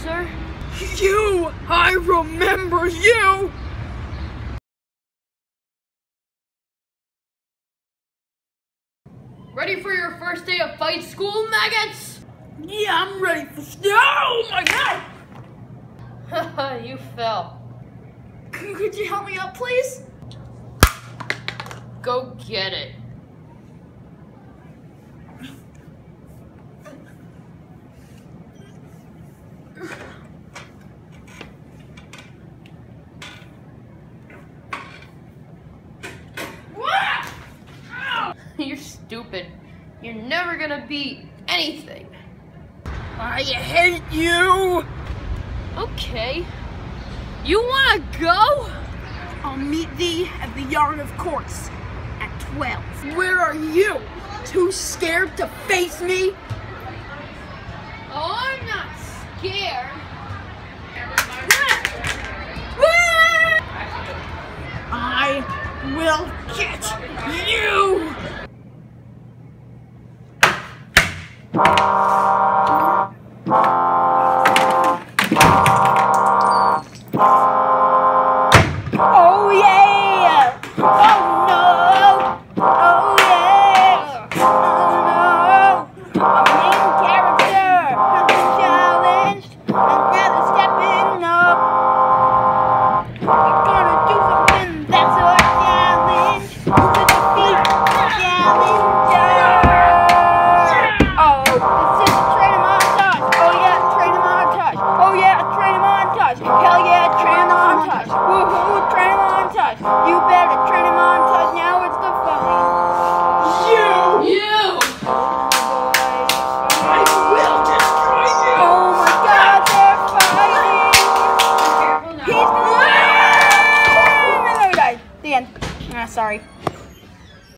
sir? You! I remember you! Ready for your first day of fight school, maggots? Yeah, I'm ready for oh my god! You fell. Could you help me up, please? Go get it. You're stupid. You're never gonna beat anything. I hate you! Okay. You wanna go? I'll meet thee at the Yard of Courts at 12. Where are you? Too scared to face me? Oh, I'm not scared. I will get you! Oh yeah! Oh no! Oh yeah! Oh no! Our main character has been challenged and now they're stepping up. We're gonna do something that's our challenge to defeat the challenger. Oh, this is a training montage. Oh yeah, training montage. Oh yeah, training montage. Hell yeah, training montage. Woohoo, training montage. You better training montage now. It's the fight. You! I will destroy you. Oh my God, they're fighting. He's the winner. And then we died. The end. Sorry.